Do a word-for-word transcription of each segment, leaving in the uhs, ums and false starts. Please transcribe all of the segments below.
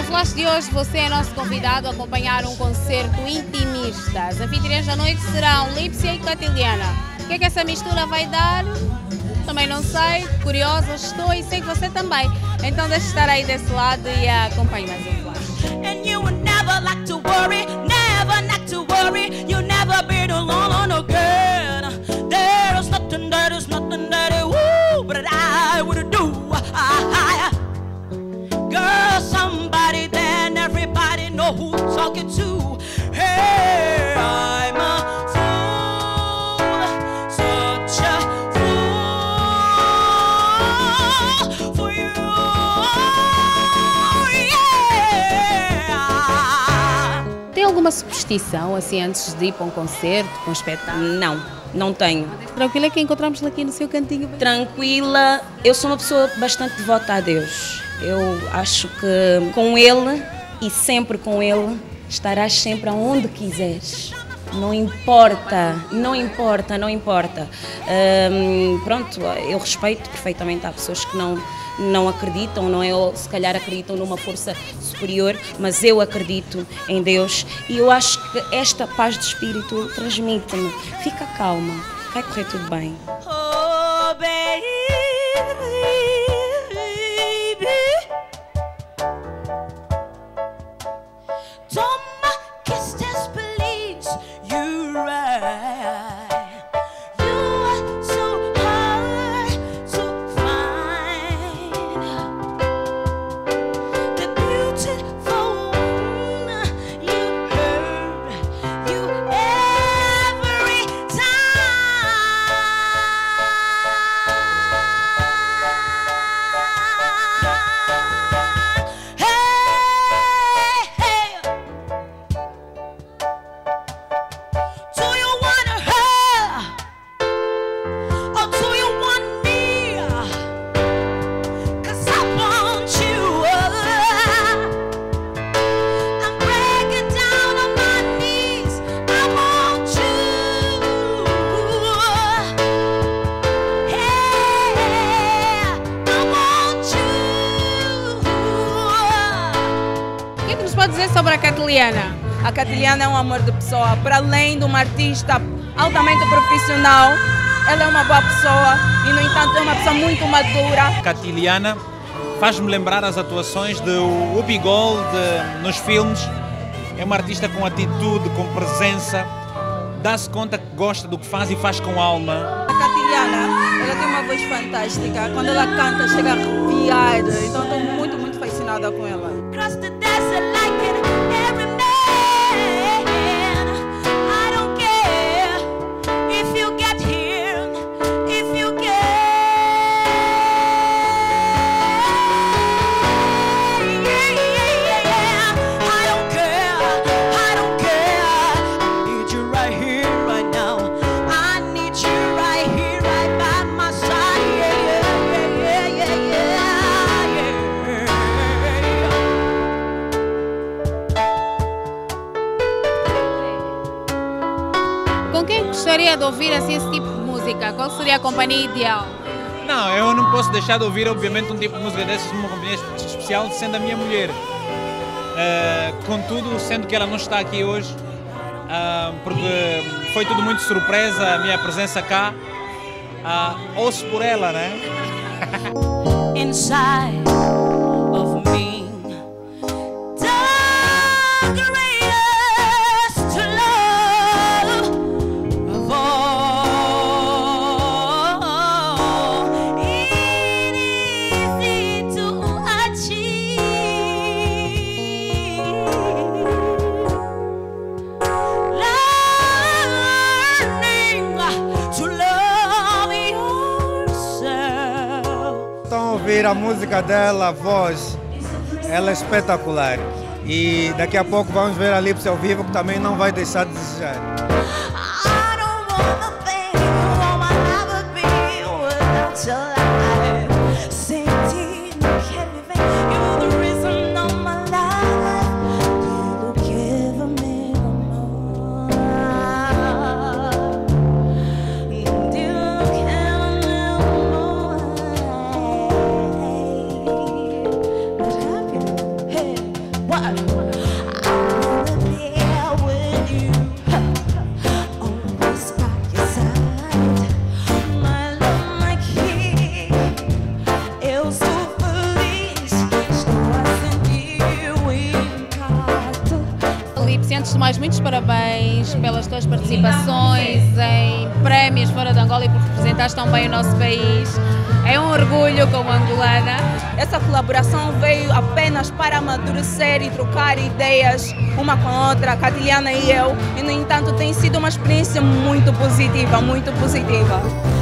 Flash de hoje você é nosso convidado a acompanhar um concerto intimista. As anfitriãs da noite serão Lípcia e Catiliana. O que é que essa mistura vai dar? Também não sei, curiosa estou e sei que você também. Então deixe estar aí desse lado e acompanhe mais um Flash. And you would never like to worry, never not to worry. You never been alone again. There's nothing, there's nothing that it woo, but I would do. I, girl, somebody then everybody know who talking to. Hey, I'm a fool, such a fool for you. Yeah. Tem alguma superstição assim antes de ir para um concerto, para um espetáculo? Não, não tenho. Tranquila que encontramos aqui no seu cantinho. Tranquila, eu sou uma pessoa bastante devota a Deus. Eu acho que com Ele e sempre com Ele estarás sempre aonde quiseres. Não importa, não importa, não importa. Hum, pronto, eu respeito perfeitamente. Há pessoas que não, não acreditam, não é? Ou se calhar acreditam numa força superior, mas eu acredito em Deus e eu acho que esta paz de espírito transmite-me. Fica calma, vai correr tudo bem. Oh, baby. Toma kisses, please. You right. You are so hard to find. The beautiful one you heard. You every time. Hey, hey. Do you want her? Or do you want me? 'Cause I want you. I'm breaking down on my knees. I want you. Hey, I want you. O que é que nos pode dizer sobre a Catiliana? A Catiliana é um amor de pessoa, para além de uma artista altamente profissional, ela é uma boa pessoa e, no entanto, é uma pessoa muito madura. Catiliana faz-me lembrar as atuações de Whoopi Gold nos filmes. É uma artista com atitude, com presença, dá-se conta que gosta do que faz e faz com alma. A Catiliana, ela tem uma voz fantástica, quando ela canta chega a arrepiar, então estou muito, muito fascinada com ela. Cross the desert like it every man. I don't care if you get here, if you get. Yeah, yeah, yeah, yeah. I don't care, I don't care. I need you right here, right now. I need you right here, right by my side. Yeah, yeah, yeah, yeah, yeah, yeah. Com quem gostaria de ouvir assim esse tipo de música? Qual seria a companhia ideal? Não, eu não posso deixar de ouvir, obviamente, um tipo de música dessas numa companhia especial, sendo a minha mulher. Uh, contudo, sendo que ela não está aqui hoje, uh, porque foi tudo muito surpresa a minha presença cá, uh, ouço por ela, né? Inside of me, the greatest love of all. It is easy to achieve. Learning to love yourself. Estão a ouvir a música dela, a voz, ela é espetacular. E daqui a pouco vamos ver a Lípcia ao vivo, que também não vai deixar de desejar. I don't wanna think what my life would be without your life. Safety, everything. You're the reason of my life. You give me more. You give me more. But happy, hey. Antes de mais, muitos parabéns pelas tuas participações em prémios fora de Angola e por representares tão bem o nosso país. É um orgulho como angolana. Essa colaboração veio apenas para amadurecer e trocar ideias uma com a outra, a Catiliana e eu, e no entanto tem sido uma experiência muito positiva, muito positiva.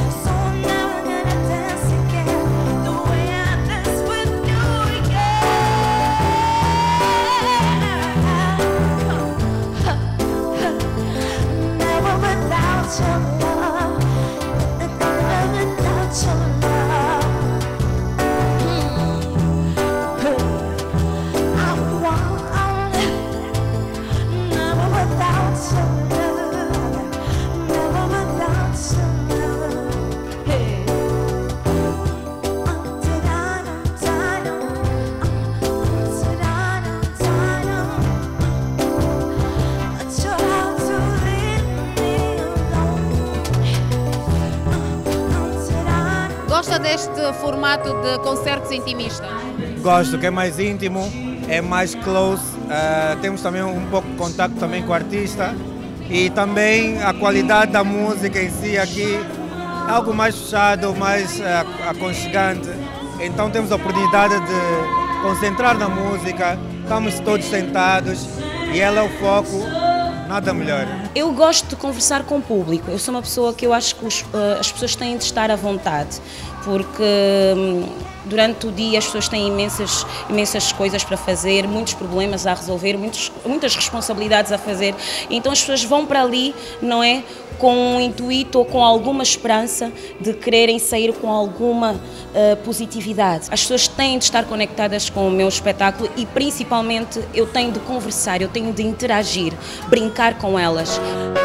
Gosta deste formato de concertos intimistas? Gosto, que é mais íntimo, é mais close, uh, temos também um pouco de contato também com o artista e também a qualidade da música em si aqui é algo mais fechado, mais uh, aconchegante, então temos a oportunidade de concentrar na música, estamos todos sentados e ela é o foco, nada melhor. Eu gosto de conversar com o público, eu sou uma pessoa que eu acho que os, uh, as pessoas têm de estar à vontade, porque um, durante o dia as pessoas têm imensas, imensas coisas para fazer, muitos problemas a resolver, muitos, muitas responsabilidades a fazer, então as pessoas vão para ali, não é, com um intuito ou com alguma esperança de quererem sair com alguma uh, positividade. As pessoas têm de estar conectadas com o meu espetáculo e principalmente eu tenho de conversar, eu tenho de interagir, brincar com elas.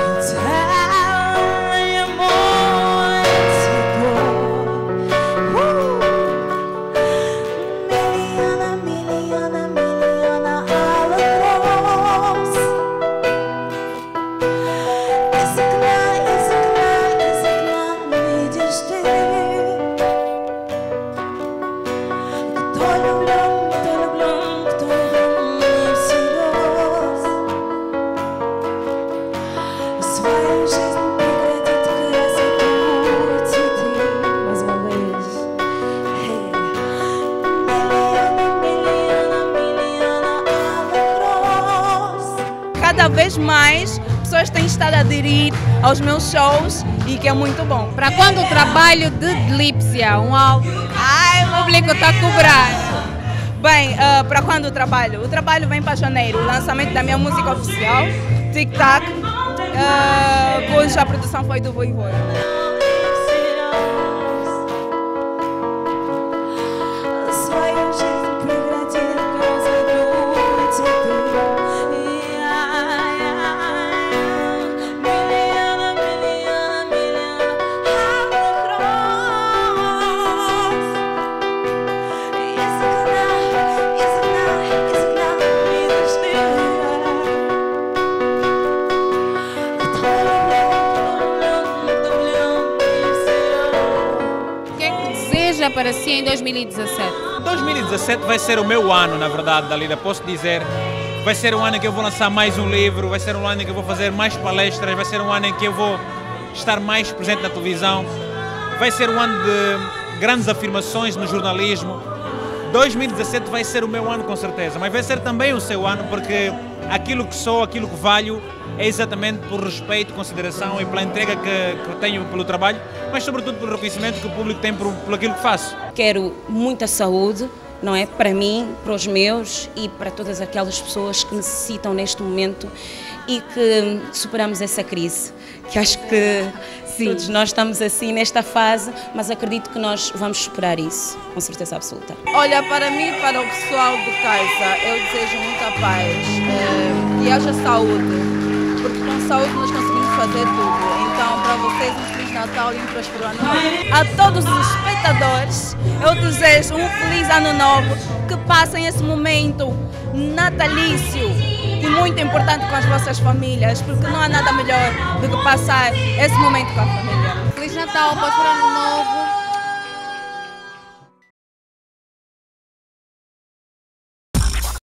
Cada vez mais pessoas têm estado a aderir aos meus shows e que é muito bom. Para quando o trabalho de Glipsia, um álbum? Ai, o público está a cobrar. Bem, uh, para quando o trabalho? O trabalho vem para janeiro, o lançamento da minha música oficial, Tic Tac, uh, cuja produção foi do Voivô. Para si em dois mil e dezassete? dois mil e dezassete vai ser o meu ano, na verdade, Dalila, posso dizer. Vai ser um ano em que eu vou lançar mais um livro, vai ser um ano em que eu vou fazer mais palestras, vai ser um ano em que eu vou estar mais presente na televisão, vai ser um ano de grandes afirmações no jornalismo. dois mil e dezassete vai ser o meu ano com certeza, mas vai ser também o seu ano porque aquilo que sou, aquilo que valho é exatamente por respeito, consideração e pela entrega que, que tenho pelo trabalho, mas sobretudo pelo reconhecimento que o público tem por, por aquilo que faço. Quero muita saúde, não é? Para mim, para os meus e para todas aquelas pessoas que necessitam neste momento e que superamos essa crise, que acho que sim, todos nós estamos assim nesta fase, mas acredito que nós vamos superar isso, com certeza absoluta. Olha, para mim e para o pessoal de casa, eu desejo muita paz eh, e haja saúde. Porque com saúde nós conseguimos fazer tudo. Então, para vocês, um Feliz Natal e um próspero Ano Novo. A todos os espectadores, eu desejo um Feliz Ano Novo, que passem esse momento natalício e muito importante com as vossas famílias, porque não há nada melhor do que passar esse momento com a família. Feliz Natal, próspero Ano Novo.